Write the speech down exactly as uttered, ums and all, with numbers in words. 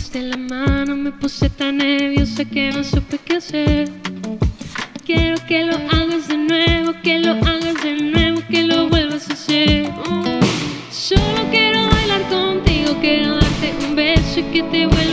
tomaste la mano, me puse tan nerviosa que no supe qué hacer. Quiero que lo hagas de nuevo, que lo hagas de nuevo, que lo vuelvas a hacer. Oh, solo quiero bailar contigo, quiero darte un beso y que te vuelvas